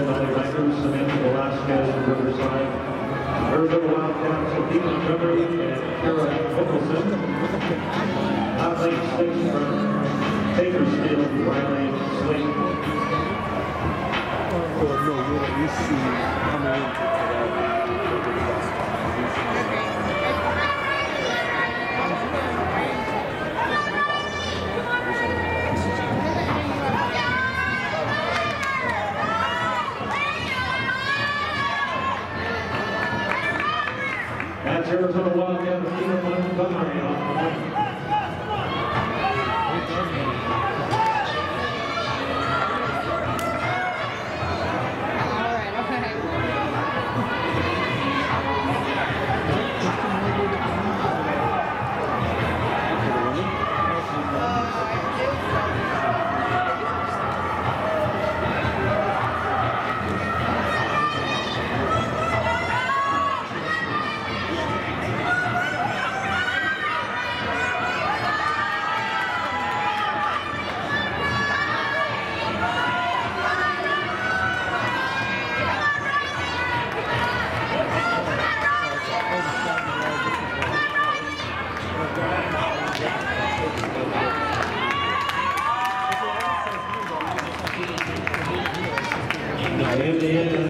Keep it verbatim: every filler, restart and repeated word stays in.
Golden Valley Riders, Samantha Velasquez from Riverside, Arizona Wildcats, Athena Montgomery, and Kara Nicholson. Athlete six from Bakersfield, Riley Slayton. Oh, no, you see coming into that. That's Arizona Wildcats, Athena Montgomery on the point. And the